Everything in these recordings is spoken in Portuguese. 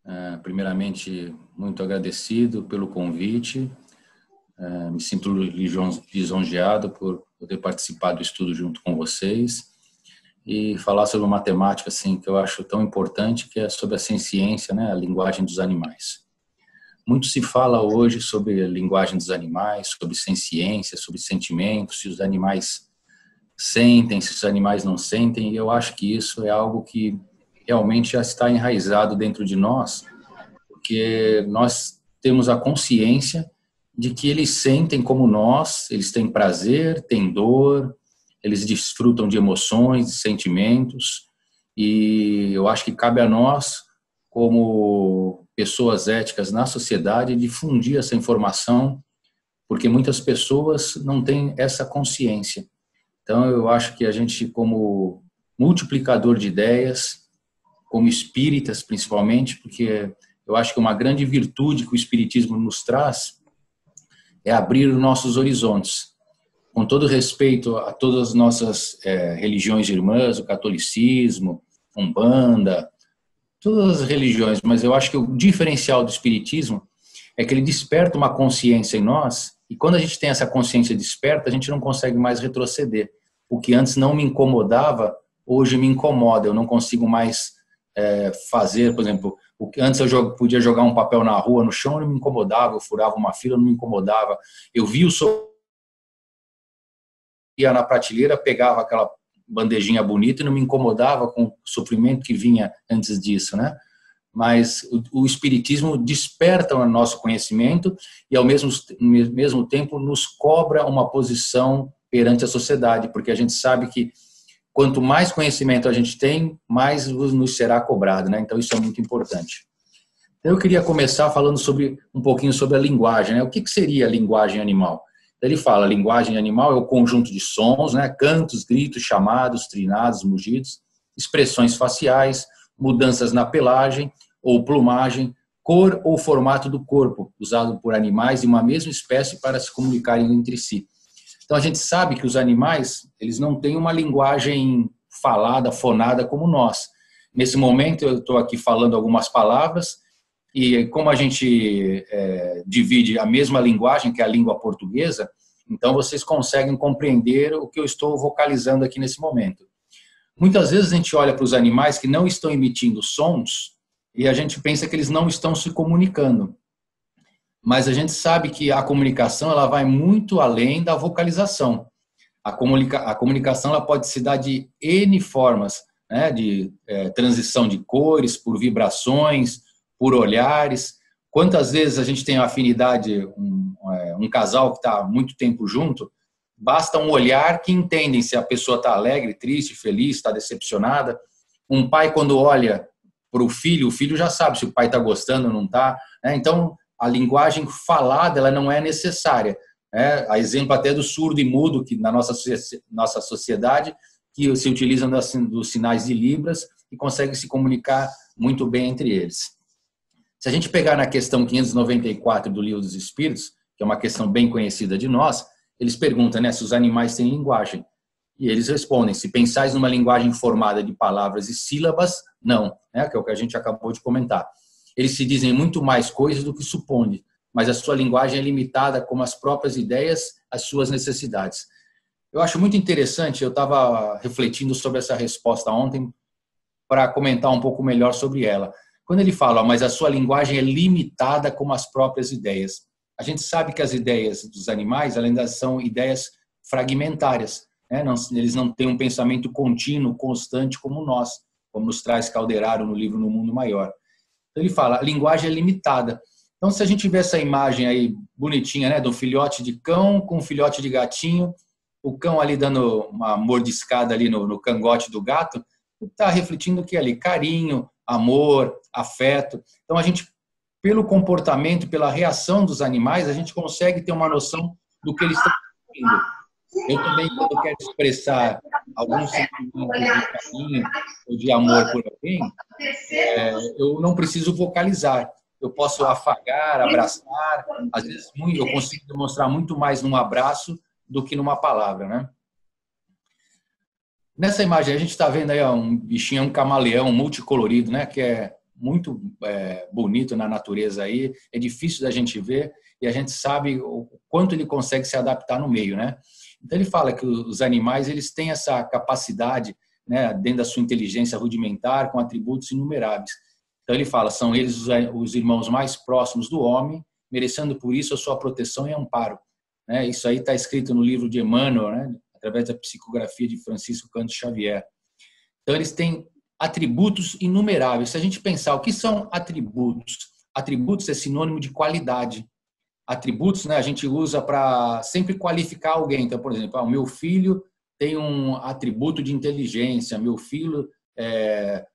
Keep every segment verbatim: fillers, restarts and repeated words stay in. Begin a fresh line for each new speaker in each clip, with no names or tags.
Primeiramente, muito agradecido pelo convite. Me sinto lisonjeado por poder participar do estudo junto com vocês e falar sobre uma temática assim, que eu acho tão importante, que é sobre a ciência, né, a linguagem dos animais. Muito se fala hoje sobre a linguagem dos animais, sobre ciência, sobre sentimentos, se os animais sentem, se os animais não sentem, e eu acho que isso é algo que realmente já está enraizado dentro de nós, porque nós temos a consciência de que eles sentem como nós, eles têm prazer, têm dor, eles desfrutam de emoções, de sentimentos, e eu acho que cabe a nós, como pessoas éticas na sociedade, difundir essa informação, porque muitas pessoas não têm essa consciência. Então, eu acho que a gente, como multiplicador de ideias, como espíritas principalmente, porque eu acho que uma grande virtude que o espiritismo nos traz é abrir os nossos horizontes. Com todo respeito a todas as nossas é, religiões irmãs, o catolicismo, Umbanda, todas as religiões, mas eu acho que o diferencial do espiritismo é que ele desperta uma consciência em nós, e quando a gente tem essa consciência desperta, a gente não consegue mais retroceder. O que antes não me incomodava, hoje me incomoda, eu não consigo mais É, fazer, por exemplo, o que antes eu jogo, podia jogar um papel na rua, no chão, não me incomodava, eu furava uma fila, não me incomodava, eu vi o sol, ia na prateleira, pegava aquela bandejinha bonita e não me incomodava com o sofrimento que vinha antes disso, né? Mas o, o espiritismo desperta o nosso conhecimento e ao mesmo, mesmo tempo nos cobra uma posição perante a sociedade, porque a gente sabe que quanto mais conhecimento a gente tem, mais nos será cobrado, né? Então isso é muito importante. Eu queria começar falando sobre um pouquinho sobre a linguagem, né? O que que seria a linguagem animal? Ele fala, a linguagem animal é o conjunto de sons, né? Cantos, gritos, chamados, trinados, mugidos, expressões faciais, mudanças na pelagem ou plumagem, cor ou formato do corpo, usado por animais de uma mesma espécie para se comunicarem entre si. Então, a gente sabe que os animais, eles não têm uma linguagem falada, fonada como nós. Nesse momento, eu estou aqui falando algumas palavras e como a gente é, divide a mesma linguagem, que é a língua portuguesa, então vocês conseguem compreender o que eu estou vocalizando aqui nesse momento. Muitas vezes a gente olha para os animais que não estão emitindo sons e a gente pensa que eles não estão se comunicando. Mas a gente sabe que a comunicação ela vai muito além da vocalização. A, comunica, a comunicação ela pode se dar de N formas, né? De é, transição de cores, por vibrações, por olhares. Quantas vezes a gente tem uma afinidade, um, é, um casal que está muito tempo junto, basta um olhar que entendem se a pessoa está alegre, triste, feliz, está decepcionada. Um pai, quando olha para o filho, o filho já sabe se o pai está gostando ou não está. Né? Então, a linguagem falada ela não é necessária. Né? A exemplo até do surdo e mudo, que na nossa, nossa sociedade, que se utilizam dos sinais de Libras e conseguem se comunicar muito bem entre eles. Se a gente pegar na questão quinhentos e noventa e quatro do Livro dos Espíritos, que é uma questão bem conhecida de nós, eles perguntam, né, se os animais têm linguagem. E eles respondem, se pensais numa linguagem formada de palavras e sílabas, não, né, que é o que a gente acabou de comentar. Eles se dizem muito mais coisas do que supõem, mas a sua linguagem é limitada como as próprias ideias, as suas necessidades. Eu acho muito interessante, eu estava refletindo sobre essa resposta ontem para comentar um pouco melhor sobre ela. Quando ele fala, mas a sua linguagem é limitada como as próprias ideias. A gente sabe que as ideias dos animais, além das são ideias fragmentárias, né? Não, eles não têm um pensamento contínuo, constante como nós, como nos traz Calderaro no livro No Mundo Maior. Ele fala, a linguagem é limitada. Então, se a gente vê essa imagem aí bonitinha, né, do filhote de cão com um filhote de gatinho, o cão ali dando uma mordiscada ali no, no cangote do gato, está refletindo o que é ali? Carinho, amor, afeto. Então, a gente, pelo comportamento, pela reação dos animais, a gente consegue ter uma noção do que eles estão sentindo. Eu também, quando eu quero expressar algum sentimento de carinho ou de amor por alguém, é, eu não preciso vocalizar. Eu posso afagar, abraçar. Às vezes, eu consigo demonstrar muito mais num abraço do que numa palavra, né? Nessa imagem, a gente está vendo aí um bichinho, um camaleão multicolorido, né? Que é muito é, bonito na natureza aí, é difícil da gente ver e a gente sabe o quanto ele consegue se adaptar no meio, né? Então ele fala que os animais eles têm essa capacidade, né, dentro da sua inteligência rudimentar, com atributos inumeráveis. Então ele fala, são eles os, os irmãos mais próximos do homem, merecendo por isso a sua proteção e amparo. Né? Isso aí está escrito no livro de Emmanuel, né, através da psicografia de Francisco Cândido Xavier. Então eles têm atributos inumeráveis. Se a gente pensar o que são atributos, atributos é sinônimo de qualidade. Atributos, né, a gente usa para sempre qualificar alguém. Então, por exemplo, ah, o meu filho tem um atributo de inteligência, meu filho é,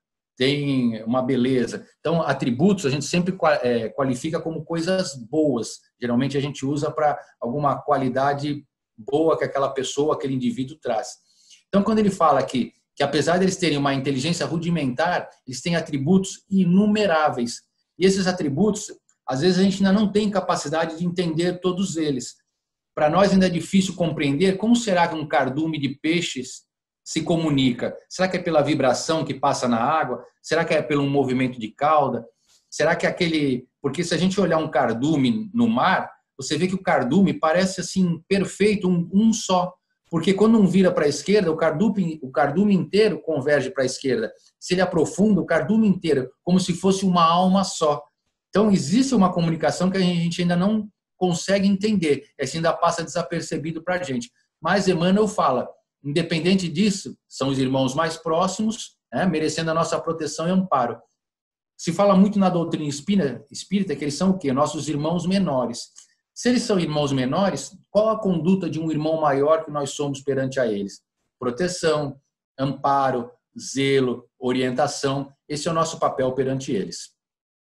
tem uma beleza. Então, atributos a gente sempre qualifica como coisas boas. Geralmente a gente usa para alguma qualidade boa que aquela pessoa, aquele indivíduo traz. Então, quando ele fala aqui que apesar de eles terem uma inteligência rudimentar, eles têm atributos inumeráveis. E esses atributos, às vezes a gente ainda não tem capacidade de entender todos eles. Para nós ainda é difícil compreender como será que um cardume de peixes se comunica. Será que é pela vibração que passa na água? Será que é pelo movimento de cauda? Será que é aquele... Porque se a gente olhar um cardume no mar, você vê que o cardume parece assim perfeito, um, um só. Porque quando um vira para a esquerda, o cardume, o cardume inteiro converge para a esquerda. Se ele aprofunda, o cardume inteiro, como se fosse uma alma só. Então, existe uma comunicação que a gente ainda não consegue entender. Esse ainda passa desapercebido para a gente. Mas Emmanuel fala, independente disso, são os irmãos mais próximos, né, merecendo a nossa proteção e amparo. Se fala muito na doutrina espírita, espírita que eles são o quê? Nossos irmãos menores. Se eles são irmãos menores, qual a conduta de um irmão maior que nós somos perante a eles? Proteção, amparo, zelo, orientação. Esse é o nosso papel perante eles.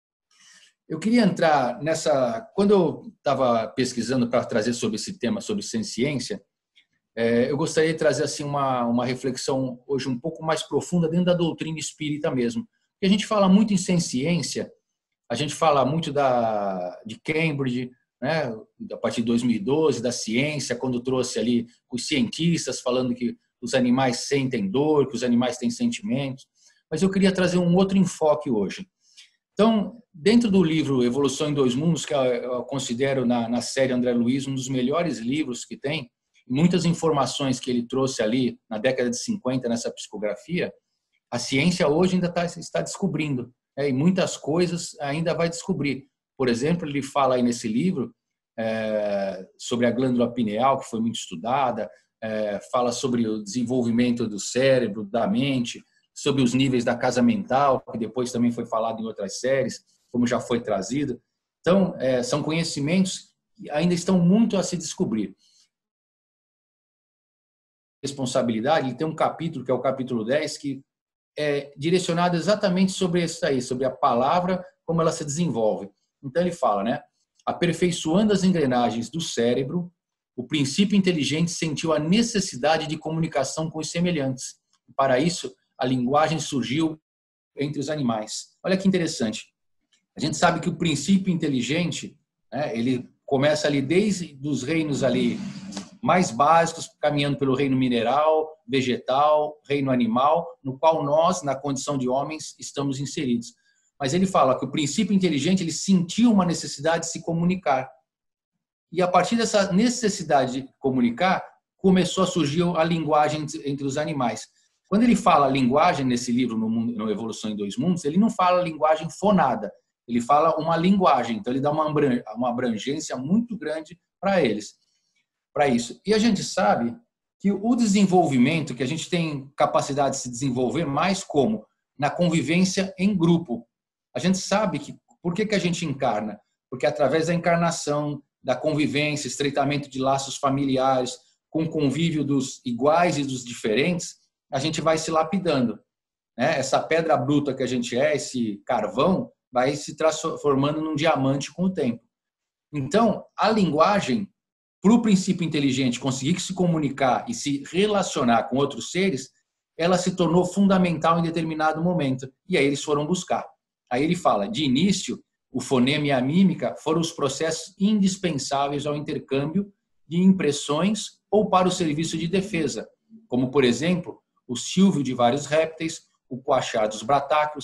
Eu queria entrar nessa... Quando eu estava pesquisando para trazer sobre esse tema, sobre senciência, eu gostaria de trazer assim, uma, uma reflexão hoje um pouco mais profunda dentro da doutrina espírita mesmo. Porque a gente fala muito em senciência, a gente fala muito da, de Cambridge, né, a partir de dois mil e doze, da ciência, quando trouxe ali os cientistas falando que os animais sentem dor, que os animais têm sentimentos. Mas eu queria trazer um outro enfoque hoje. Então, dentro do livro Evolução em Dois Mundos, que eu considero na, na série André Luiz um dos melhores livros que tem, muitas informações que ele trouxe ali na década de cinquenta nessa psicografia, a ciência hoje ainda tá, está descobrindo, né, e muitas coisas ainda vai descobrir. Por exemplo, ele fala aí nesse livro é, sobre a glândula pineal, que foi muito estudada, é, fala sobre o desenvolvimento do cérebro, da mente, sobre os níveis da casa mental, que depois também foi falado em outras séries, como já foi trazido. Então, é, são conhecimentos que ainda estão muito a se descobrir. Responsabilidade, ele tem um capítulo, que é o capítulo dez, que é direcionado exatamente sobre isso aí, sobre a palavra, como ela se desenvolve. Então ele fala, né? Aperfeiçoando as engrenagens do cérebro, o princípio inteligente sentiu a necessidade de comunicação com os semelhantes. Para isso, a linguagem surgiu entre os animais. Olha que interessante. A gente sabe que o princípio inteligente, né, ele começa ali desde os reinos ali mais básicos, caminhando pelo reino mineral, vegetal, reino animal, no qual nós, na condição de homens, estamos inseridos. Mas ele fala que o princípio inteligente ele sentiu uma necessidade de se comunicar. E a partir dessa necessidade de comunicar, começou a surgir a linguagem entre os animais. Quando ele fala linguagem nesse livro, no, mundo, no Evolução em Dois Mundos, ele não fala linguagem fonada, ele fala uma linguagem. Então ele dá uma abrangência muito grande para eles, para isso. E a gente sabe que o desenvolvimento, que a gente tem capacidade de se desenvolver mais como na convivência em grupo. A gente sabe que por que, que a gente encarna? Porque através da encarnação, da convivência, estreitamento de laços familiares, com o convívio dos iguais e dos diferentes, a gente vai se lapidando. Né? Essa pedra bruta que a gente é, esse carvão, vai se transformando num diamante com o tempo. Então, a linguagem, para o princípio inteligente conseguir se comunicar e se relacionar com outros seres, ela se tornou fundamental em determinado momento. E aí eles foram buscar. Aí ele fala, de início, o fonema e a mímica foram os processos indispensáveis ao intercâmbio de impressões ou para o serviço de defesa, como, por exemplo, o silvio de vários répteis, o coachar dos bratáquios,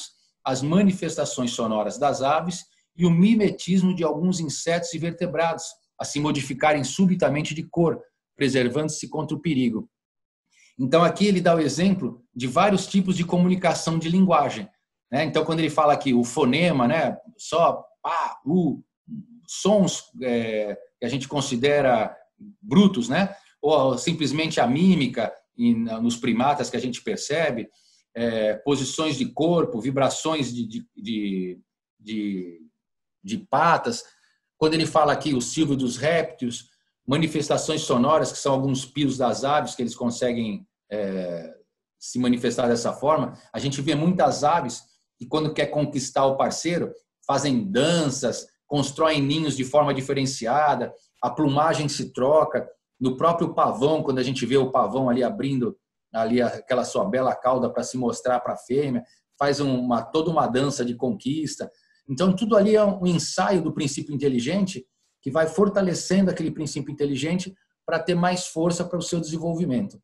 as manifestações sonoras das aves e o mimetismo de alguns insetos e vertebrados, a se modificarem subitamente de cor, preservando-se contra o perigo. Então, aqui ele dá o exemplo de vários tipos de comunicação de linguagem. Né? Então, quando ele fala aqui o fonema, né, só pá, u, sons é, que a gente considera brutos, né, ou simplesmente a mímica nos primatas que a gente percebe, é, posições de corpo, vibrações de, de, de, de, de patas. Quando ele fala aqui o silvio dos répteis, manifestações sonoras, que são alguns pios das aves que eles conseguem é, se manifestar dessa forma. A gente vê muitas aves que, quando quer conquistar o parceiro, fazem danças, constroem ninhos de forma diferenciada, a plumagem se troca. No próprio pavão, quando a gente vê o pavão ali abrindo ali aquela sua bela cauda para se mostrar para a fêmea, faz uma, toda uma dança de conquista. Então, tudo ali é um ensaio do princípio inteligente que vai fortalecendo aquele princípio inteligente para ter mais força para o seu desenvolvimento.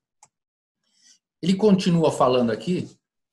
Ele continua falando aqui,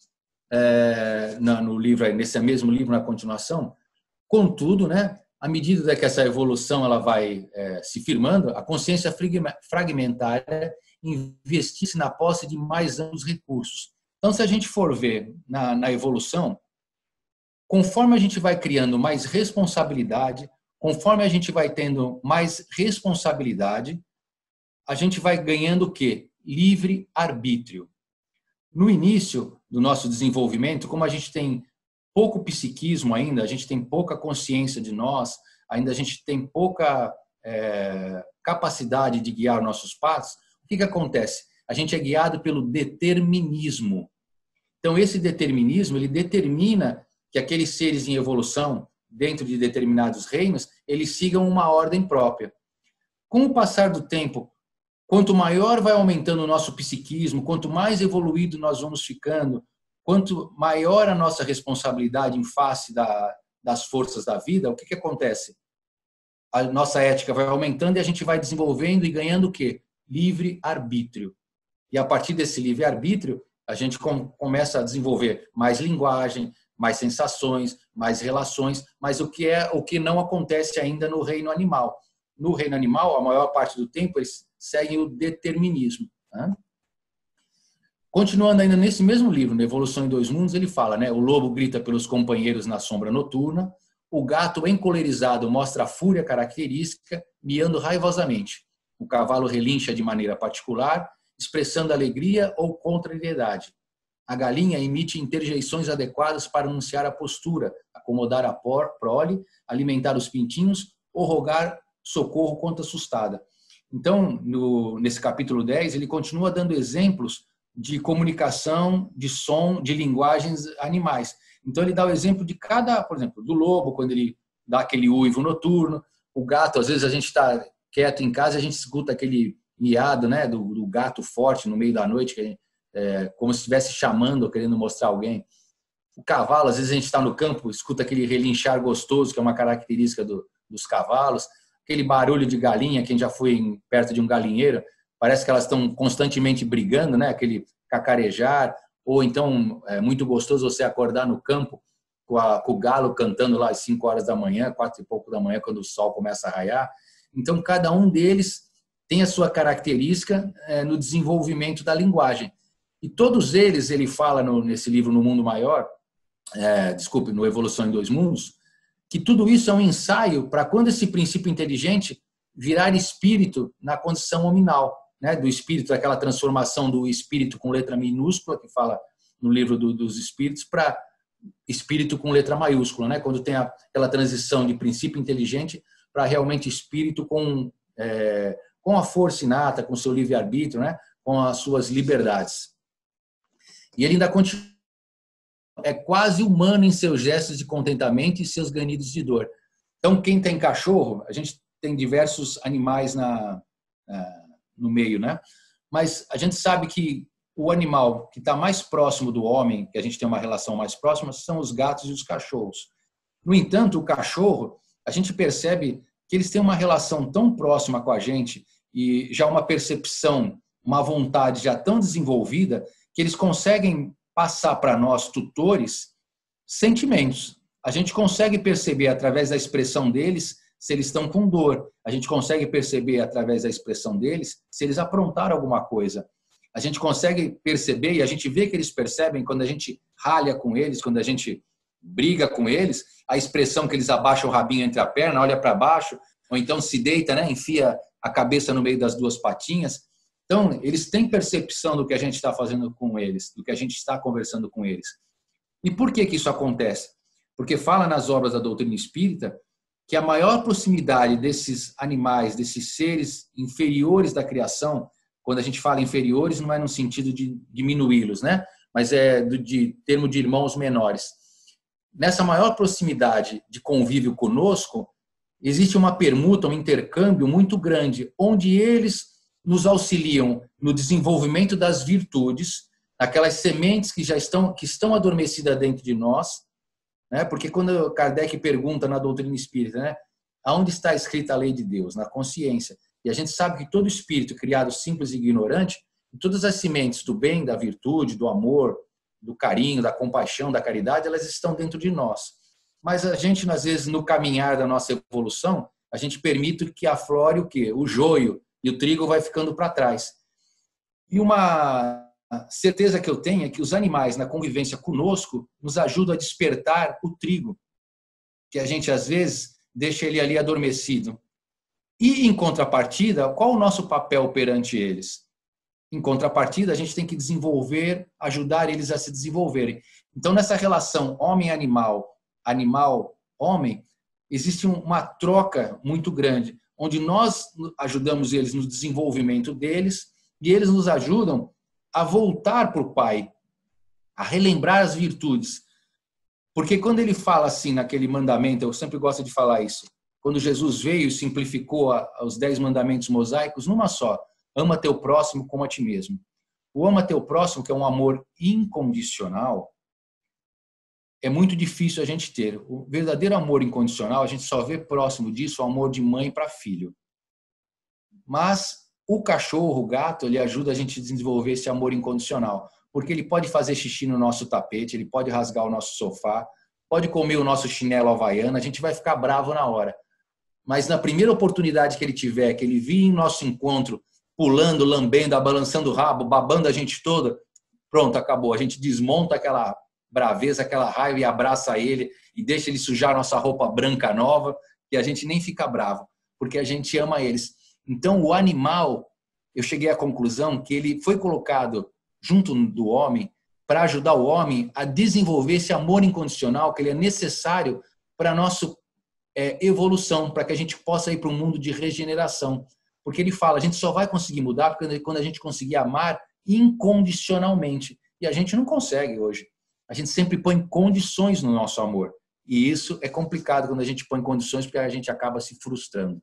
é, no livro, nesse mesmo livro, na continuação, contudo, né, à medida que essa evolução ela vai é, se firmando, a consciência fragmentária investisse na posse de mais amplos recursos. Então, se a gente for ver na, na evolução, conforme a gente vai criando mais responsabilidade, conforme a gente vai tendo mais responsabilidade, a gente vai ganhando o quê? Livre arbítrio. No início do nosso desenvolvimento, como a gente tem pouco psiquismo ainda, a gente tem pouca consciência de nós, ainda a gente tem pouca é, capacidade de guiar nossos passos, o que, que acontece? A gente é guiado pelo determinismo. Então, esse determinismo, ele determina que aqueles seres em evolução, dentro de determinados reinos, eles sigam uma ordem própria. Com o passar do tempo, quanto maior vai aumentando o nosso psiquismo, quanto mais evoluído nós vamos ficando, quanto maior a nossa responsabilidade em face da, das forças da vida, o que, que acontece? A nossa ética vai aumentando e a gente vai desenvolvendo e ganhando o quê? Livre-arbítrio. E a partir desse livre-arbítrio, a gente com, começa a desenvolver mais linguagem, mais sensações, mais relações, mas o que, é, o que não acontece ainda no reino animal. No reino animal, a maior parte do tempo, eles seguem o determinismo. Né? Continuando ainda nesse mesmo livro, na Evolução em Dois Mundos, ele fala, né, o lobo grita pelos companheiros na sombra noturna, o gato encolerizado mostra a fúria característica, miando raivosamente. O cavalo relincha de maneira particular, expressando alegria ou contrariedade. A galinha emite interjeições adequadas para anunciar a postura, acomodar a prole, alimentar os pintinhos ou rogar socorro quando assustada. Então, no, nesse capítulo dez, ele continua dando exemplos de comunicação, de som, de linguagens animais. Então, ele dá o exemplo de cada, por exemplo, do lobo, quando ele dá aquele uivo noturno, o gato, às vezes a gente está quieto em casa, a gente escuta aquele miado, né, do, do gato forte no meio da noite, que é como se estivesse chamando, querendo mostrar alguém. O cavalo, às vezes a gente está no campo, escuta aquele relinchar gostoso, que é uma característica do, dos cavalos, aquele barulho de galinha, quem já foi em, perto de um galinheiro, parece que elas estão constantemente brigando, né? Aquele cacarejar, ou então é muito gostoso você acordar no campo com, a, com o galo cantando lá às cinco horas da manhã, quatro e pouco da manhã, quando o sol começa a raiar. Então, cada um deles tem a sua característica é, no desenvolvimento da linguagem. E todos eles, ele fala no, nesse livro No Mundo Maior, é, desculpe, no Evolução em Dois Mundos, que tudo isso é um ensaio para quando esse princípio inteligente virar espírito na condição hominal, né? Do espírito, aquela transformação do espírito com letra minúscula, que fala no livro do, dos espíritos, para espírito com letra maiúscula, né? Quando tem a, aquela transição de princípio inteligente para realmente espírito com, é, com a força inata, com o seu livre-arbítrio, né? Com as suas liberdades. E ele ainda continua, é quase humano em seus gestos de contentamento e seus ganidos de dor. Então, quem tem cachorro, a gente tem diversos animais na, no meio, né? Mas a gente sabe que o animal que está mais próximo do homem, que a gente tem uma relação mais próxima, são os gatos e os cachorros. No entanto, o cachorro, a gente percebe que eles têm uma relação tão próxima com a gente e já uma percepção, uma vontade já tão desenvolvida que eles conseguem passar para nós, tutores, sentimentos. A gente consegue perceber através da expressão deles se eles estão com dor. A gente consegue perceber através da expressão deles se eles aprontaram alguma coisa. A gente consegue perceber e a gente vê que eles percebem quando a gente ralha com eles, quando a gente briga com eles, a expressão que eles abaixam o rabinho entre a perna, olha para baixo, ou então se deita, né, enfia a cabeça no meio das duas patinhas. Então, eles têm percepção do que a gente está fazendo com eles, do que a gente está conversando com eles. E por que que isso acontece? Porque fala nas obras da doutrina espírita que a maior proximidade desses animais, desses seres inferiores da criação, quando a gente fala inferiores, não é no sentido de diminuí-los, né? Mas é do de termo de irmãos menores. Nessa maior proximidade de convívio conosco, existe uma permuta, um intercâmbio muito grande, onde eles nos auxiliam no desenvolvimento das virtudes, aquelas sementes que já estão, que estão adormecidas dentro de nós, né? Porque quando Kardec pergunta na doutrina espírita, né, aonde está escrita a lei de Deus? Na consciência. E a gente sabe que todo espírito criado simples e ignorante, todas as sementes do bem, da virtude, do amor, do carinho, da compaixão, da caridade, elas estão dentro de nós. Mas a gente, às vezes, no caminhar da nossa evolução, a gente permite que aflore o quê? O joio, e o trigo vai ficando para trás. E uma certeza que eu tenho é que os animais, na convivência conosco, nos ajudam a despertar o trigo, que a gente, às vezes, deixa ele ali adormecido. E, em contrapartida, qual o nosso papel perante eles? Em contrapartida, a gente tem que desenvolver, ajudar eles a se desenvolverem. Então, nessa relação homem-animal, animal-homem, existe uma troca muito grande, onde nós ajudamos eles no desenvolvimento deles e eles nos ajudam a voltar para o Pai, a relembrar as virtudes. Porque quando ele fala assim, naquele mandamento, eu sempre gosto de falar isso, quando Jesus veio e simplificou os dez mandamentos mosaicos numa só, ama teu próximo como a ti mesmo. O ama teu próximo, que é um amor incondicional, é muito difícil a gente ter. O verdadeiro amor incondicional, a gente só vê próximo disso o amor de mãe para filho. Mas o cachorro, o gato, ele ajuda a gente a desenvolver esse amor incondicional, porque ele pode fazer xixi no nosso tapete, ele pode rasgar o nosso sofá, pode comer o nosso chinelo havaiano, a gente vai ficar bravo na hora. Mas na primeira oportunidade que ele tiver, que ele vir em nosso encontro, pulando, lambendo, balançando o rabo, babando a gente toda, pronto, acabou. A gente desmonta aquela braveza, aquela raiva e abraça ele e deixa ele sujar nossa roupa branca nova e a gente nem fica bravo, porque a gente ama eles. Então, o animal, eu cheguei à conclusão que ele foi colocado junto do homem para ajudar o homem a desenvolver esse amor incondicional que ele é necessário para a nossa é, evolução, para que a gente possa ir para um mundo de regeneração. Porque ele fala, a gente só vai conseguir mudar quando a gente conseguir amar incondicionalmente. E a gente não consegue hoje. A gente sempre põe condições no nosso amor. E isso é complicado quando a gente põe condições, porque a gente acaba se frustrando.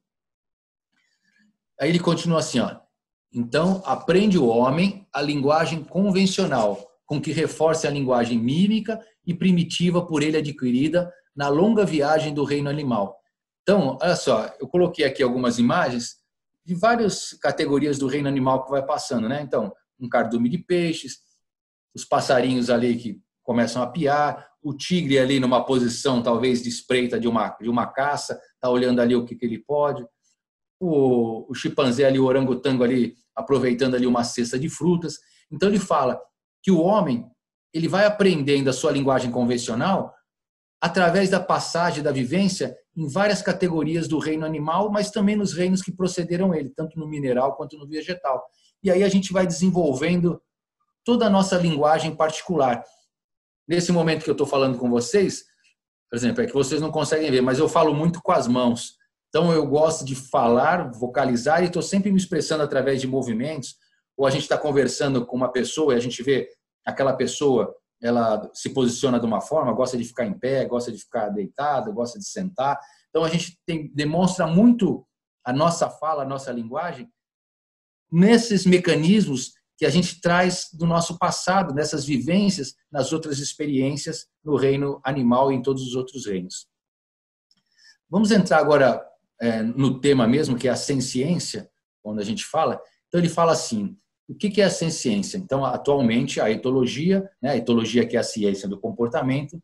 Aí ele continua assim, ó. Então, aprende o homem a linguagem convencional, com que reforce a linguagem mímica e primitiva por ele adquirida na longa viagem do reino animal. Então, olha só, eu coloquei aqui algumas imagens de várias categorias do reino animal que vai passando, né? Então, um cardume de peixes, os passarinhos ali que começam a piar, o tigre ali numa posição talvez de espreita de uma, de uma caça, está olhando ali o que, que ele pode, o, o chimpanzé ali, o orangotango ali, aproveitando ali uma cesta de frutas. Então ele fala que o homem ele vai aprendendo a sua linguagem convencional através da passagem, da vivência em várias categorias do reino animal, mas também nos reinos que procederam ele, tanto no mineral quanto no vegetal. E aí a gente vai desenvolvendo toda a nossa linguagem particular. Nesse momento que eu estou falando com vocês, por exemplo, é que vocês não conseguem ver, mas eu falo muito com as mãos. Então eu gosto de falar, vocalizar e estou sempre me expressando através de movimentos. Ou a gente está conversando com uma pessoa e a gente vê aquela pessoa, ela se posiciona de uma forma, gosta de ficar em pé, gosta de ficar deitada, gosta de sentar. Então a gente tem, demonstra muito a nossa fala, a nossa linguagem nesses mecanismos que a gente traz do nosso passado, nessas vivências, nas outras experiências no reino animal e em todos os outros reinos. Vamos entrar agora é, no tema mesmo, que é a senciência, quando a gente fala. Então ele fala assim, o que é a senciência? Então, atualmente, a etologia, né, a etologia que é a ciência do comportamento,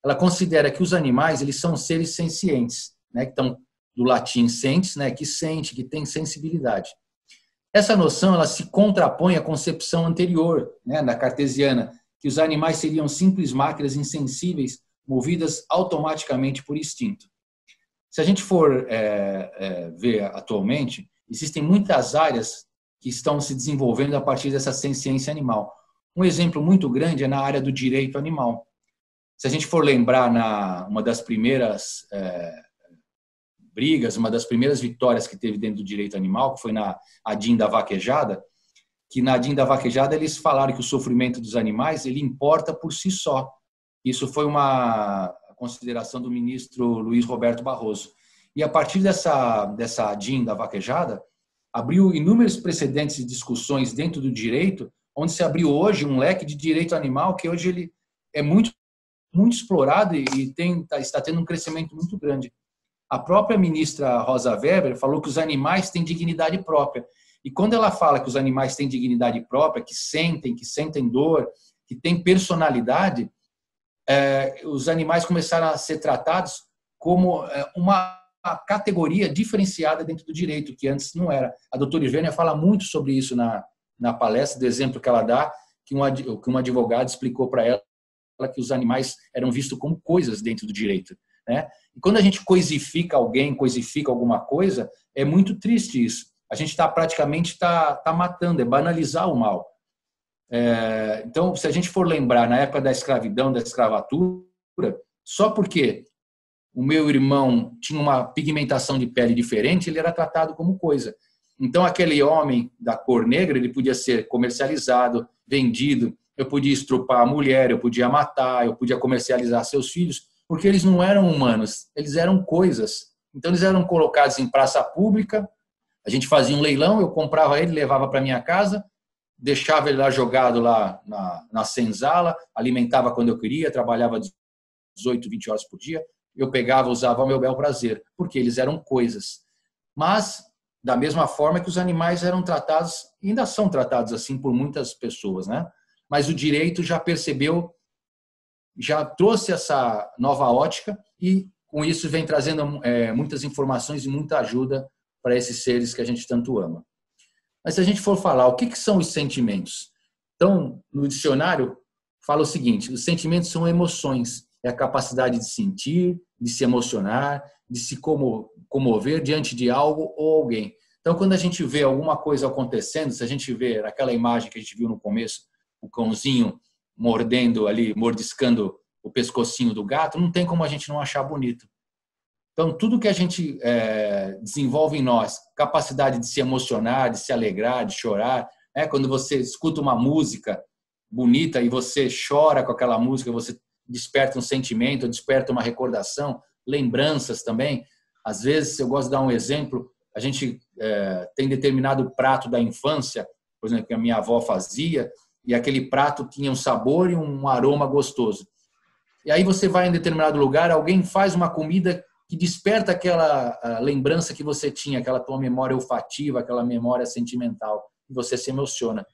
ela considera que os animais eles são seres sencientes, né, que estão do latim sentes, né, que sente, que tem sensibilidade. Essa noção ela se contrapõe à concepção anterior, né, da cartesiana, que os animais seriam simples máquinas insensíveis, movidas automaticamente por instinto. Se a gente for é, é, ver atualmente, existem muitas áreas que estão se desenvolvendo a partir dessa senciência animal. Um exemplo muito grande é na área do direito animal. Se a gente for lembrar na uma das primeiras é, brigas, uma das primeiras vitórias que teve dentro do direito animal, que foi na Adin da Vaquejada, que na Adin da Vaquejada eles falaram que o sofrimento dos animais ele importa por si só. Isso foi uma consideração do ministro Luiz Roberto Barroso. E a partir dessa, dessa Adin da Vaquejada, abriu inúmeros precedentes e discussões dentro do direito, onde se abriu hoje um leque de direito animal que hoje ele é muito, muito explorado e tem, está tendo um crescimento muito grande. A própria ministra Rosa Weber falou que os animais têm dignidade própria. E quando ela fala que os animais têm dignidade própria, que sentem, que sentem dor, que têm personalidade, é, os animais começaram a ser tratados como é, uma categoria diferenciada dentro do direito, que antes não era. A doutora Ivênia fala muito sobre isso na, na palestra, do exemplo que ela dá, que um, que um advogado explicou para ela que os animais eram vistos como coisas dentro do direito, né? E quando a gente coisifica alguém, coisifica alguma coisa, é muito triste isso. A gente está praticamente tá, tá matando, é banalizar o mal. É, então, se a gente for lembrar, na época da escravidão, da escravatura, só porque o meu irmão tinha uma pigmentação de pele diferente, ele era tratado como coisa. Então, aquele homem da cor negra, ele podia ser comercializado, vendido, eu podia estrupar a mulher, eu podia matar, eu podia comercializar seus filhos, porque eles não eram humanos, eles eram coisas. Então, eles eram colocados em praça pública, a gente fazia um leilão, eu comprava ele, levava para minha casa, deixava ele lá jogado lá na, na senzala, alimentava quando eu queria, trabalhava dezoito, vinte horas por dia, eu pegava, usava ao meu bel prazer, porque eles eram coisas. Mas, da mesma forma que os animais eram tratados, ainda são tratados assim por muitas pessoas, né? Mas o direito já percebeu, já trouxe essa nova ótica e, com isso, vem trazendo é, muitas informações e muita ajuda para esses seres que a gente tanto ama. Mas se a gente for falar, o que, que são os sentimentos? Então, no dicionário, fala o seguinte, os sentimentos são emoções, é a capacidade de sentir, de se emocionar, de se comover diante de algo ou alguém. Então, quando a gente vê alguma coisa acontecendo, se a gente vê aquela imagem que a gente viu no começo, o cãozinho mordendo ali, mordiscando o pescocinho do gato, não tem como a gente não achar bonito. Então, tudo que a gente é, desenvolve em nós, capacidade de se emocionar, de se alegrar, de chorar, né? Quando você escuta uma música bonita e você chora com aquela música, você desperta um sentimento, desperta uma recordação, lembranças também. Às vezes, eu gosto de dar um exemplo, a gente é, tem determinado prato da infância, por exemplo, que a minha avó fazia, e aquele prato tinha um sabor e um aroma gostoso. E aí você vai em determinado lugar, alguém faz uma comida que desperta aquela lembrança que você tinha, aquela tua memória olfativa, aquela memória sentimental, e você se emociona.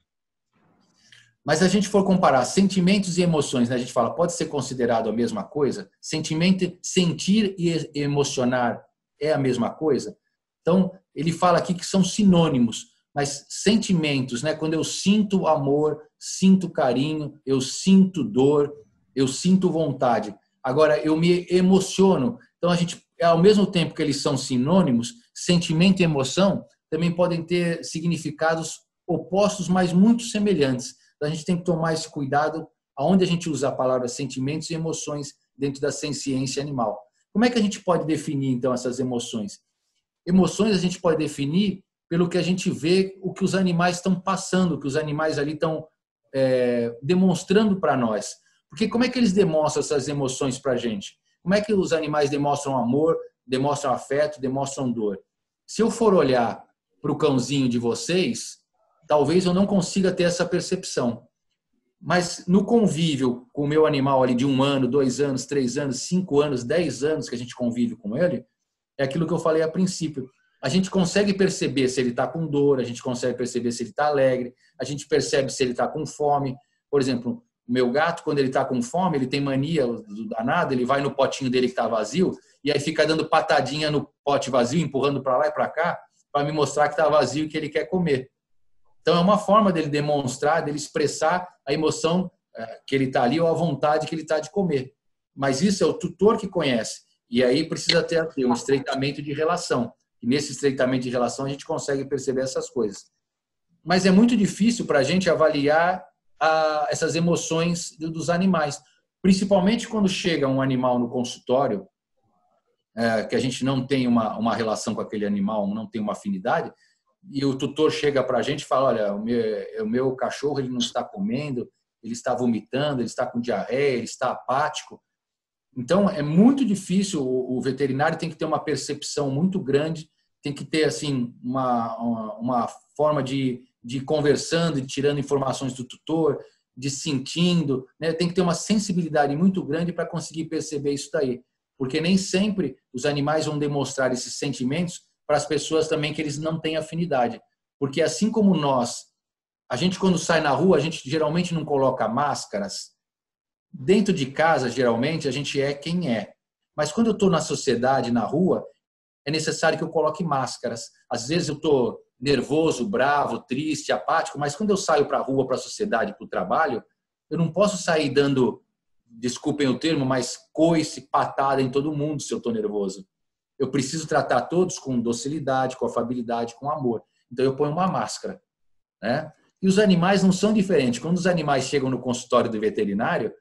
Mas se a gente for comparar sentimentos e emoções, né, a gente fala, pode ser considerado a mesma coisa? Sentimento, sentir e emocionar é a mesma coisa? Então, ele fala aqui que são sinônimos, mas sentimentos, né, quando eu sinto amor, sinto carinho, eu sinto dor, eu sinto vontade. Agora, eu me emociono. Então, a gente, ao mesmo tempo que eles são sinônimos, sentimento e emoção também podem ter significados opostos, mas muito semelhantes. Então, a gente tem que tomar esse cuidado aonde a gente usa a palavra sentimentos e emoções dentro da ciência animal. Como é que a gente pode definir, então, essas emoções? Emoções a gente pode definir pelo que a gente vê, o que os animais estão passando, o que os animais ali estão é, demonstrando para nós. Porque como é que eles demonstram essas emoções para a gente? Como é que os animais demonstram amor, demonstram afeto, demonstram dor? Se eu for olhar para o cãozinho de vocês, talvez eu não consiga ter essa percepção. Mas no convívio com o meu animal ali de um ano, dois anos, três anos, cinco anos, dez anos que a gente convive com ele, é aquilo que eu falei a princípio. A gente consegue perceber se ele está com dor, a gente consegue perceber se ele está alegre, a gente percebe se ele está com fome. Por exemplo, O meu gato, quando ele está com fome, ele tem mania do danado, ele vai no potinho dele que está vazio e aí fica dando patadinha no pote vazio, empurrando para lá e para cá, para me mostrar que está vazio e que ele quer comer. Então, é uma forma dele demonstrar, dele expressar a emoção que ele está ali ou a vontade que ele está de comer. Mas isso é o tutor que conhece. E aí precisa ter um estreitamento de relação. E nesse estreitamento de relação a gente consegue perceber essas coisas. Mas é muito difícil para a gente avaliar a, essas emoções dos animais. Principalmente quando chega um animal no consultório, é, que a gente não tem uma, uma relação com aquele animal, não tem uma afinidade, e o tutor chega para a gente e fala, olha, o meu, o meu cachorro ele não está comendo, ele está vomitando, ele está com diarreia, ele está apático. Então, é muito difícil, o veterinário tem que ter uma percepção muito grande, tem que ter assim uma, uma, uma forma de, de ir conversando, de tirando informações do tutor, de sentindo, né? Tem que ter uma sensibilidade muito grande para conseguir perceber isso daí. Porque nem sempre os animais vão demonstrar esses sentimentos para as pessoas também que eles não têm afinidade. Porque assim como nós, a gente quando sai na rua, a gente geralmente não coloca máscaras. Dentro de casa, geralmente, a gente é quem é. Mas quando eu estou na sociedade, na rua, é necessário que eu coloque máscaras. Às vezes eu estou nervoso, bravo, triste, apático, mas quando eu saio para a rua, para a sociedade, para o trabalho, eu não posso sair dando, desculpem o termo, mas coice, patada em todo mundo se eu estou nervoso. Eu preciso tratar todos com docilidade, com afabilidade, com amor. Então eu ponho uma máscara, né? E os animais não são diferentes. Quando os animais chegam no consultório do veterinário,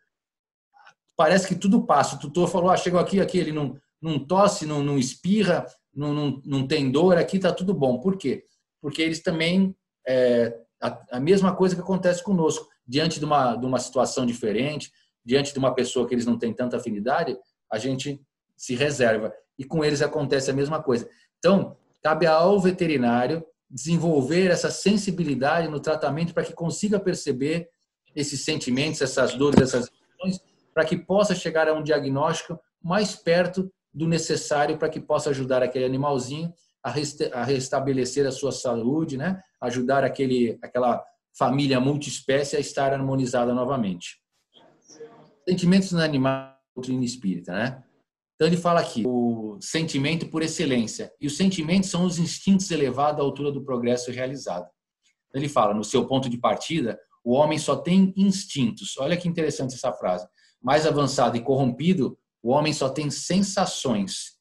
parece que tudo passa. O tutor falou, ah, chegou aqui, aqui, ele não, não tosse, não, não espirra, não, não, não tem dor, aqui está tudo bom. Por quê? Porque eles também, é, a, a mesma coisa que acontece conosco, diante de uma, de uma situação diferente, diante de uma pessoa que eles não têm tanta afinidade, a gente se reserva. E com eles acontece a mesma coisa. Então, cabe ao veterinário desenvolver essa sensibilidade no tratamento para que consiga perceber esses sentimentos, essas dores, essas emoções, para que possa chegar a um diagnóstico mais perto do necessário para que possa ajudar aquele animalzinho a restabelecer a sua saúde, né? Ajudar aquele, aquela família multiespécie a estar harmonizada novamente. Sentimentos no animal, doutrina espírita, né? Então ele fala aqui, o sentimento por excelência. E os sentimentos são os instintos elevados à altura do progresso realizado. Ele fala, no seu ponto de partida, o homem só tem instintos. Olha que interessante essa frase. Mais avançado e corrompido, o homem só tem sensações.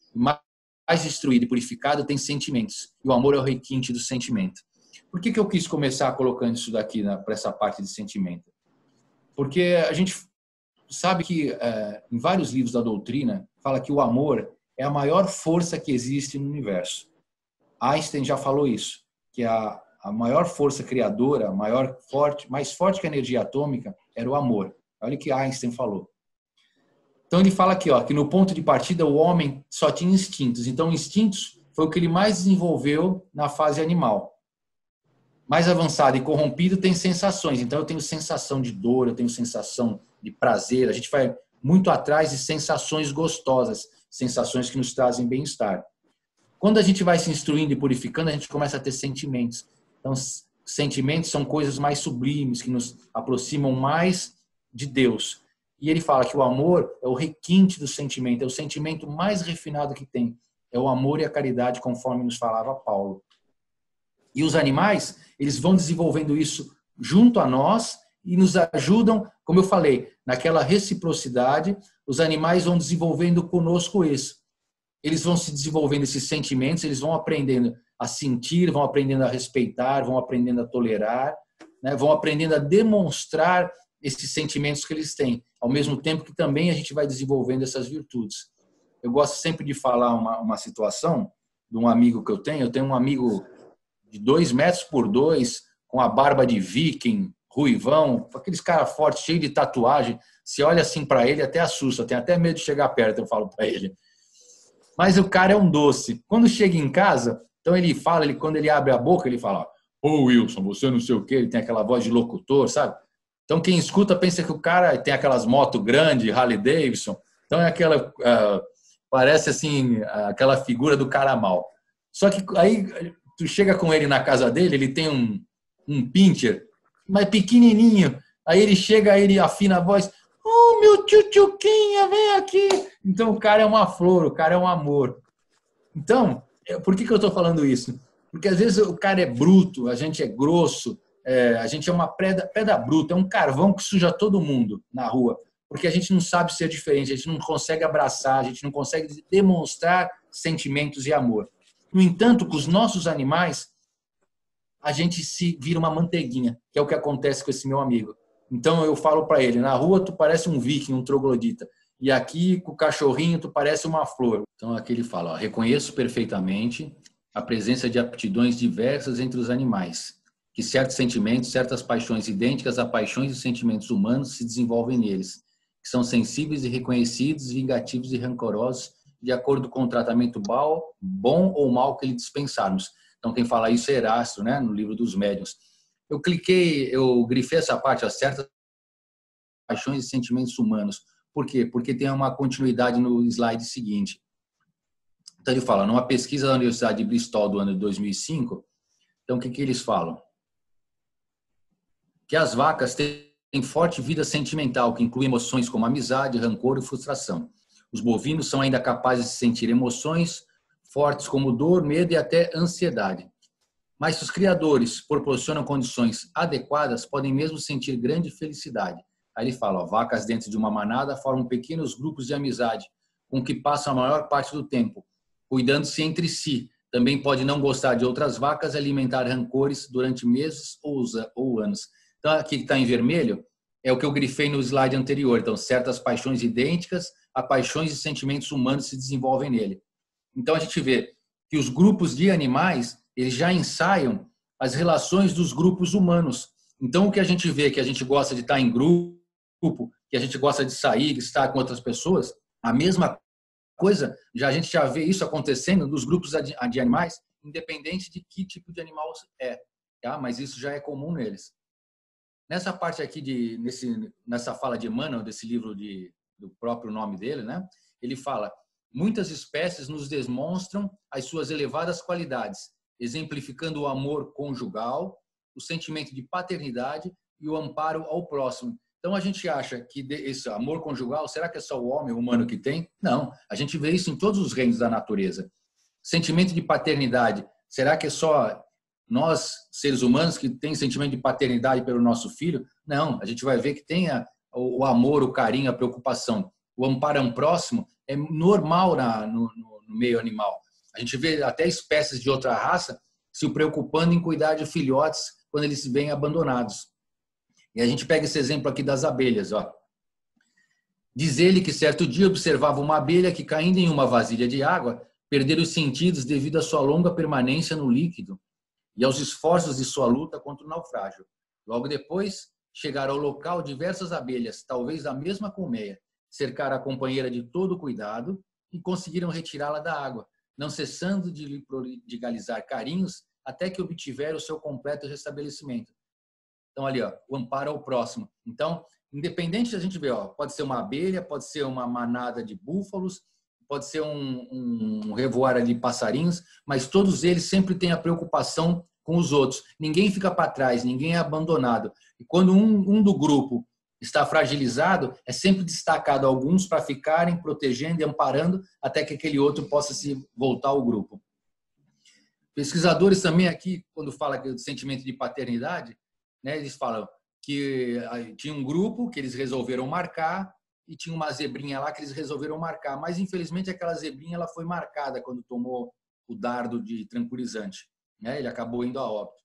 Mais instruído e purificado tem sentimentos. E o amor é o requinte do sentimento. Por que que eu quis começar colocando isso daqui para essa parte de sentimento? Porque a gente sabe que é, em vários livros da doutrina fala que o amor é a maior força que existe no universo. Einstein já falou isso, que a, a maior força criadora, maior forte, mais forte que a energia atômica era o amor. Olha o que Einstein falou. Então ele fala aqui, ó, que no ponto de partida o homem só tinha instintos. Então instintos foi o que ele mais desenvolveu na fase animal. Mais avançado e corrompido tem sensações. Então eu tenho sensação de dor, eu tenho sensação de prazer. A gente vai muito atrás de sensações gostosas, sensações que nos trazem bem-estar. Quando a gente vai se instruindo e purificando, a gente começa a ter sentimentos. Então sentimentos são coisas mais sublimes, que nos aproximam mais de Deus. E ele fala que o amor é o requinte do sentimento, é o sentimento mais refinado que tem. É o amor e a caridade, conforme nos falava Paulo. E os animais, eles vão desenvolvendo isso junto a nós e nos ajudam, como eu falei, naquela reciprocidade, os animais vão desenvolvendo conosco isso. Eles vão se desenvolvendo esses sentimentos, eles vão aprendendo a sentir, vão aprendendo a respeitar, vão aprendendo a tolerar, né? Vão aprendendo a demonstrar esses sentimentos que eles têm, ao mesmo tempo que também a gente vai desenvolvendo essas virtudes. Eu gosto sempre de falar uma, uma situação de um amigo que eu tenho. Eu tenho um amigo de dois metros por dois, com a barba de viking, ruivão, aqueles caras fortes, cheio de tatuagem. Se olha assim para ele, até assusta, tem até medo de chegar perto, eu falo para ele. Mas o cara é um doce. Quando chega em casa, então ele fala, ele, quando ele abre a boca, ele fala, ô oh, Wilson, você não sei o quê, ele tem aquela voz de locutor, sabe? Então, quem escuta pensa que o cara tem aquelas motos grandes, Harley Davidson. Então, é aquela... Uh, parece, assim, aquela figura do cara mal. Só que aí, tu chega com ele na casa dele, ele tem um, um pincher, mas pequenininho. Aí ele chega, aí ele afina a voz, oh, meu tchutchuquinha, vem aqui. Então o cara é uma flor, o cara é um amor. Então, por que que eu estou falando isso? Porque às vezes o cara é bruto, a gente é grosso, é, a gente é uma pedra, pedra bruta, é um carvão que suja todo mundo na rua, porque a gente não sabe ser diferente, a gente não consegue abraçar, a gente não consegue demonstrar sentimentos e amor. No entanto, com os nossos animais, a gente se vira uma manteiguinha, que é o que acontece com esse meu amigo. Então eu falo para ele, na rua tu parece um viking, um troglodita, e aqui com o cachorrinho tu parece uma flor. Então aqui ele fala, ó, reconheço perfeitamente a presença de aptidões diversas entre os animais, que certos sentimentos, certas paixões idênticas a paixões e sentimentos humanos se desenvolvem neles, que são sensíveis e reconhecidos, vingativos e rancorosos, de acordo com o tratamento bom ou mal que lhe dispensarmos. Então quem fala isso é Erasto, né, no livro dos Médiuns. Eu cliquei, eu grifei essa parte, ó, certas paixões e sentimentos humanos. Por quê? Porque tem uma continuidade no slide seguinte. Então ele fala, numa pesquisa da Universidade de Bristol do ano de dois mil e cinco, então o que que eles falam? Que as vacas têm forte vida sentimental, que inclui emoções como amizade, rancor e frustração. Os bovinos são ainda capazes de sentir emoções fortes como dor, medo e até ansiedade. Mas se os criadores proporcionam condições adequadas, podem mesmo sentir grande felicidade. Aí ele fala, ó, vacas dentro de uma manada formam pequenos grupos de amizade, com que passam a maior parte do tempo, cuidando-se entre si. Também pode não gostar de outras vacas e alimentar rancores durante meses ou anos. Então, aqui que está em vermelho é o que eu grifei no slide anterior. Então, certas paixões idênticas a paixões e sentimentos humanos se desenvolvem nele. Então, a gente vê que os grupos de animais eles já ensaiam as relações dos grupos humanos. Então, o que a gente vê, que a gente gosta de estar em grupo, que a gente gosta de sair, de estar com outras pessoas, a mesma coisa, já a gente já vê isso acontecendo nos grupos de animais, independente de que tipo de animal é, tá? Mas isso já é comum neles. Nessa parte aqui, de, nesse, nessa fala de Emmanuel, desse livro de, do próprio nome dele, né? Ele fala, muitas espécies nos demonstram as suas elevadas qualidades, exemplificando o amor conjugal, o sentimento de paternidade e o amparo ao próximo. Então, a gente acha que esse amor conjugal, será que é só o homem, o humano que tem? Não, a gente vê isso em todos os reinos da natureza. Sentimento de paternidade, será que é só nós, seres humanos, que tem sentimento de paternidade pelo nosso filho? Não, a gente vai ver que tem a, o amor, o carinho, a preocupação. O amparo ao próximo é normal na, no, no meio animal. A gente vê até espécies de outra raça se preocupando em cuidar de filhotes quando eles se veem abandonados. E a gente pega esse exemplo aqui das abelhas. Ó. Diz ele que certo dia observava uma abelha que, caindo em uma vasilha de água, perdera os sentidos devido à sua longa permanência no líquido e aos esforços de sua luta contra o naufrágio. Logo depois, chegaram ao local diversas abelhas, talvez da mesma colmeia, cercaram a companheira de todo cuidado e conseguiram retirá-la da água, não cessando de lhe prodigalizar carinhos até que obtiveram o seu completo restabelecimento. Então, ali, ó, o amparo ao próximo. Então, independente, a gente vê, ó, pode ser uma abelha, pode ser uma manada de búfalos, pode ser um, um revoar ali de passarinhos, mas todos eles sempre têm a preocupação com os outros. Ninguém fica para trás, ninguém é abandonado. E quando um, um do grupo está fragilizado, é sempre destacado alguns para ficarem protegendo e amparando até que aquele outro possa se voltar ao grupo. Pesquisadores também aqui, quando falam do sentimento de paternidade, né, eles falam que tinha um grupo que eles resolveram marcar e tinha uma zebrinha lá que eles resolveram marcar, mas infelizmente aquela zebrinha ela foi marcada quando tomou o dardo de tranquilizante, né? Ele acabou indo a óbito.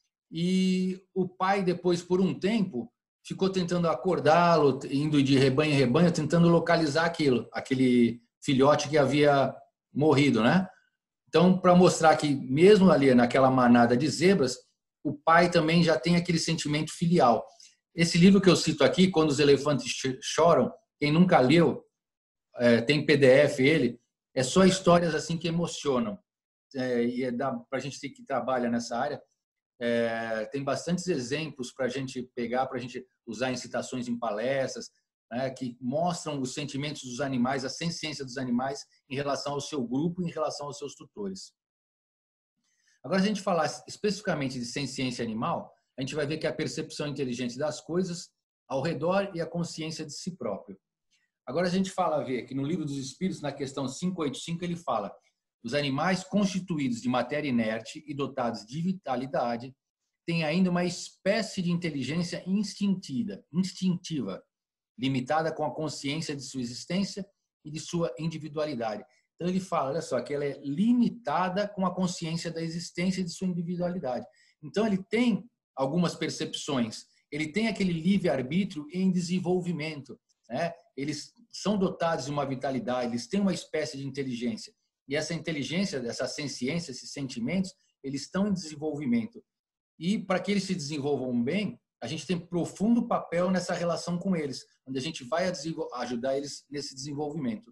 E o pai depois, por um tempo, ficou tentando acordá-lo, indo de rebanho em rebanho, tentando localizar aquilo, aquele filhote que havia morrido, né? Então, para mostrar que mesmo ali naquela manada de zebras, o pai também já tem aquele sentimento filial. Esse livro que eu cito aqui, Quando os Elefantes Choram, quem nunca leu, é, tem P D F ele, é só histórias assim que emocionam. É, e é para a gente que trabalha nessa área, é, tem bastantes exemplos para a gente pegar, para a gente usar em citações em palestras, né, que mostram os sentimentos dos animais, a senciência dos animais em relação ao seu grupo, em relação aos seus tutores. Agora, se a gente falar especificamente de senciência animal, a gente vai ver que a percepção inteligente das coisas ao redor e a consciência de si próprio. Agora a gente fala, vê, que no Livro dos Espíritos, na questão quinhentos e oitenta e cinco, ele fala: os animais constituídos de matéria inerte e dotados de vitalidade têm ainda uma espécie de inteligência instintiva, instintiva, limitada com a consciência de sua existência e de sua individualidade. Então ele fala, olha só, que ela é limitada com a consciência da existência e de sua individualidade. Então ele tem algumas percepções, ele tem aquele livre-arbítrio em desenvolvimento, né? Eles são dotados de uma vitalidade, eles têm uma espécie de inteligência. E essa inteligência, essa ciência, esses sentimentos, eles estão em desenvolvimento. E para que eles se desenvolvam bem, a gente tem profundo papel nessa relação com eles, onde a gente vai ajudar eles nesse desenvolvimento.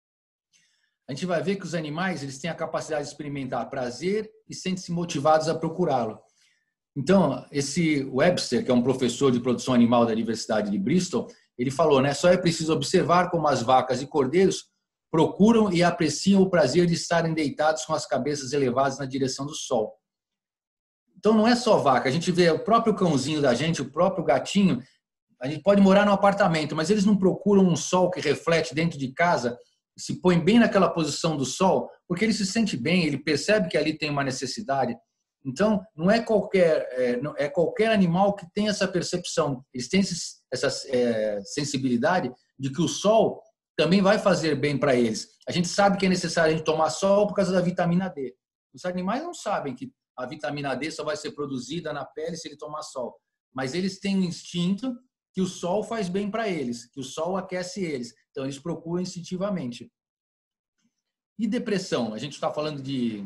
A gente vai ver que os animais, eles têm a capacidade de experimentar prazer e sentem-se motivados a procurá-lo. Então, esse Webster, que é um professor de produção animal da Universidade de Bristol, ele falou, né, só é preciso observar como as vacas e cordeiros procuram e apreciam o prazer de estarem deitados com as cabeças elevadas na direção do sol. Então, não é só vaca, a gente vê o próprio cãozinho da gente, o próprio gatinho, a gente pode morar num apartamento, mas eles não procuram um sol que reflete dentro de casa, se põe bem naquela posição do sol, porque ele se sente bem, ele percebe que ali tem uma necessidade. Então, não é qualquer, é, não, é qualquer animal que tem essa percepção, eles têm essa é, sensibilidade de que o sol também vai fazer bem para eles. A gente sabe que é necessário a gente tomar sol por causa da vitamina D. Os animais não sabem que a vitamina D só vai ser produzida na pele se ele tomar sol. Mas eles têm um instinto que o sol faz bem para eles, que o sol aquece eles. Então, eles procuram instintivamente. E depressão? A gente está falando de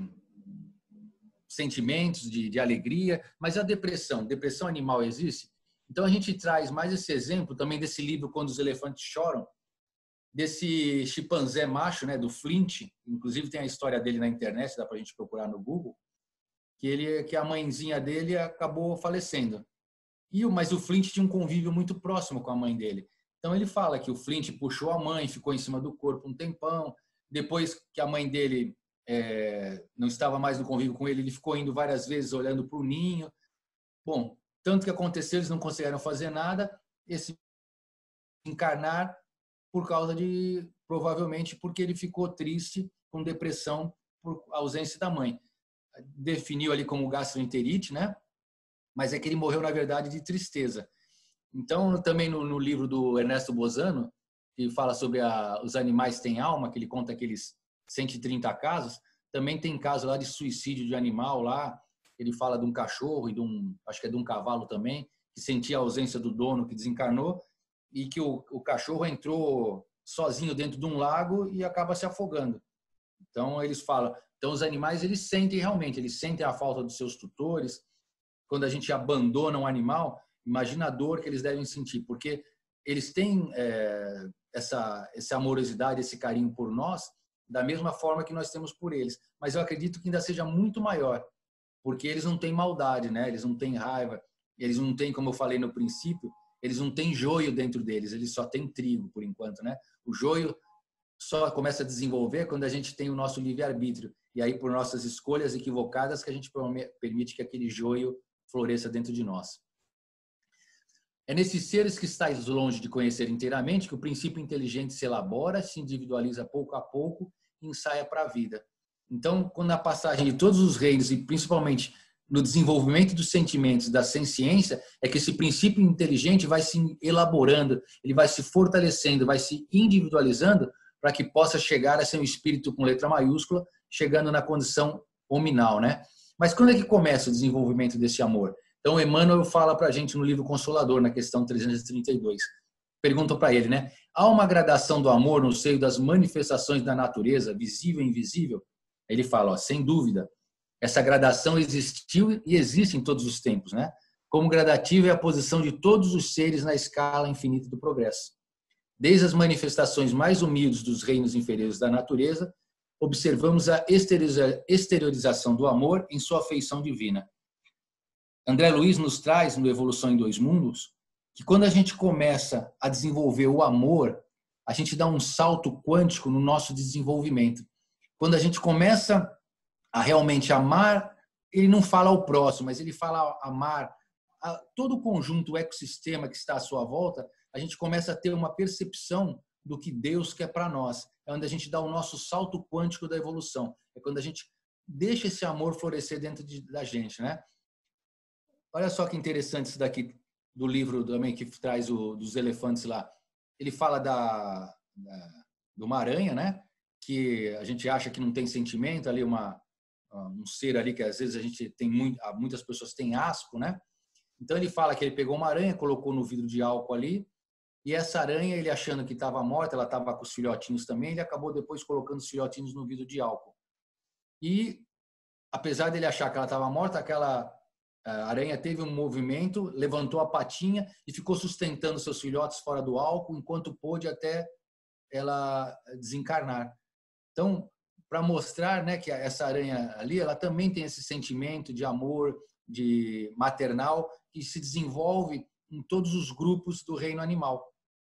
sentimentos, de, de alegria, mas a depressão? Depressão animal existe? Então, a gente traz mais esse exemplo também desse livro Quando os Elefantes Choram, desse chimpanzé macho, né, do Flint, inclusive tem a história dele na internet, dá para a gente procurar no Google, que, ele, que a mãezinha dele acabou falecendo. E, mas o Flint tinha um convívio muito próximo com a mãe dele. Então ele fala que o Flint puxou a mãe, ficou em cima do corpo um tempão, depois que a mãe dele é, não estava mais no convívio com ele, ele ficou indo várias vezes olhando para o ninho. Bom, tanto que aconteceu, eles não conseguiram fazer nada, esse encarnar por causa de, provavelmente, porque ele ficou triste, com depressão, por ausência da mãe. Definiu ali como gastroenterite, né? Mas é que ele morreu, na verdade, de tristeza. Então, também no, no livro do Ernesto Bozano, que fala sobre a, os animais têm alma, que ele conta aqueles cento e trinta casos, também tem caso lá de suicídio de animal lá, ele fala de um cachorro e de um, acho que é de um cavalo também, que sentia a ausência do dono, que desencarnou, e que o, o cachorro entrou sozinho dentro de um lago e acaba se afogando. Então, eles falam, então os animais, eles sentem realmente, eles sentem a falta dos seus tutores. Quando a gente abandona um animal, imagina a dor que eles devem sentir, porque eles têm é, essa, essa amorosidade, esse carinho por nós, da mesma forma que nós temos por eles. Mas eu acredito que ainda seja muito maior, porque eles não têm maldade, né? Eles não têm raiva, eles não têm, como eu falei no princípio, eles não têm joio dentro deles, eles só têm trigo, por enquanto, né? O joio só começa a desenvolver quando a gente tem o nosso livre-arbítrio. E aí, por nossas escolhas equivocadas, que a gente permite que aquele joio floresça dentro de nós. É nesses seres que estáis longe de conhecer inteiramente que o princípio inteligente se elabora, se individualiza pouco a pouco e ensaia para a vida. Então, quando a passagem de todos os reinos, e principalmente no desenvolvimento dos sentimentos, da ciência, é que esse princípio inteligente vai se elaborando, ele vai se fortalecendo, vai se individualizando para que possa chegar a ser um espírito com letra maiúscula, chegando na condição hominal, né? Mas quando é que começa o desenvolvimento desse amor? Então, Emmanuel fala para a gente no livro Consolador, na questão trezentos e trinta e dois. Perguntam para ele, né? Há uma gradação do amor no seio das manifestações da natureza, visível e invisível? Ele fala, ó, sem dúvida, essa gradação existiu e existe em todos os tempos, né? Como gradativa é a posição de todos os seres na escala infinita do progresso. Desde as manifestações mais humildes dos reinos inferiores da natureza, observamos a exteriorização do amor em sua feição divina. André Luiz nos traz, no Evolução em Dois Mundos, que quando a gente começa a desenvolver o amor, a gente dá um salto quântico no nosso desenvolvimento. Quando a gente começa a realmente amar, ele não fala ao próximo, mas ele fala amar a, todo o conjunto, o ecossistema que está à sua volta, a gente começa a ter uma percepção do que Deus quer para nós. É onde a gente dá o nosso salto quântico da evolução. É quando a gente deixa esse amor florescer dentro de, da gente, né? Olha só que interessante isso daqui do livro também que traz o dos elefantes lá. Ele fala da, da de uma aranha, né? Que a gente acha que não tem sentimento, ali uma um ser ali que às vezes a gente tem muito, muitas pessoas têm asco, né? Então ele fala que ele pegou uma aranha, colocou no vidro de álcool ali, e essa aranha, ele achando que estava morta, ela estava com os filhotinhos também, ele acabou depois colocando os filhotinhos no vidro de álcool. E apesar dele achar que ela estava morta, aquela aranha teve um movimento, levantou a patinha e ficou sustentando seus filhotes fora do álcool enquanto pôde até ela desencarnar. Então, para mostrar, né, que essa aranha ali, ela também tem esse sentimento de amor, de maternal, que se desenvolve em todos os grupos do reino animal.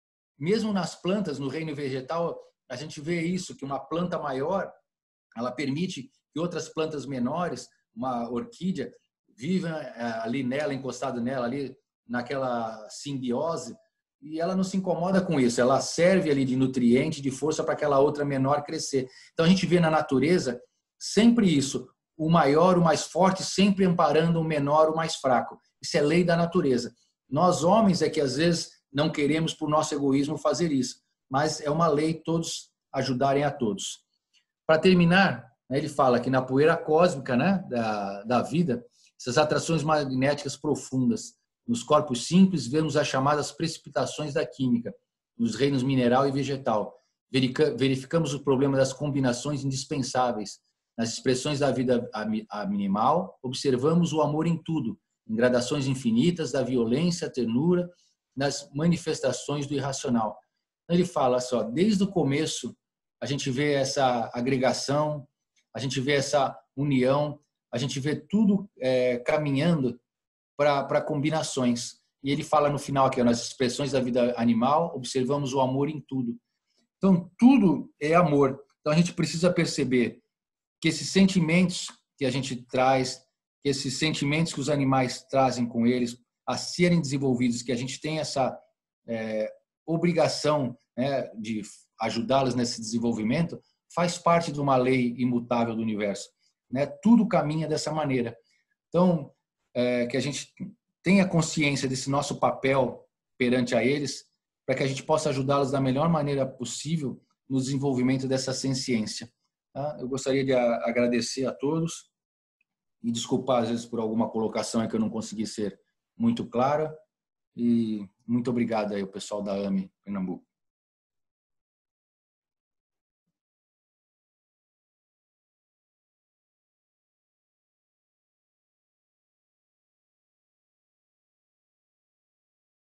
Mesmo nas plantas, no reino vegetal, a gente vê isso, que uma planta maior, ela permite que outras plantas menores, uma orquídea, vivam ali nela, encostado nela, ali naquela simbiose, e ela não se incomoda com isso, ela serve ali de nutriente, de força para aquela outra menor crescer. Então a gente vê na natureza sempre isso, o maior, o mais forte, sempre amparando o menor, o mais fraco. Isso é lei da natureza. Nós homens é que às vezes não queremos por nosso egoísmo fazer isso, mas é uma lei todos ajudarem a todos. Para terminar, ele fala que na poeira cósmica, né, da, da vida, essas atrações magnéticas profundas, nos corpos simples, vemos as chamadas precipitações da química, nos reinos mineral e vegetal. Verificamos o problema das combinações indispensáveis. Nas expressões da vida animal, observamos o amor em tudo, em gradações infinitas da violência, a ternura, nas manifestações do irracional. Ele fala só, desde o começo, a gente vê essa agregação, a gente vê essa união, a gente vê tudo é, caminhando para combinações. E ele fala no final aqui, nas expressões da vida animal, observamos o amor em tudo. Então, tudo é amor. Então, a gente precisa perceber que esses sentimentos que a gente traz, que esses sentimentos que os animais trazem com eles, a serem desenvolvidos, que a gente tem essa é, obrigação, né, de ajudá-los nesse desenvolvimento, faz parte de uma lei imutável do universo, né? Tudo caminha dessa maneira. Então, é, que a gente tenha consciência desse nosso papel perante a eles, para que a gente possa ajudá-los da melhor maneira possível no desenvolvimento dessa ciência. Tá? Eu gostaria de agradecer a todos e desculpar às vezes por alguma colocação que eu não consegui ser muito clara, e muito obrigado aí ao pessoal da A M E Pernambuco.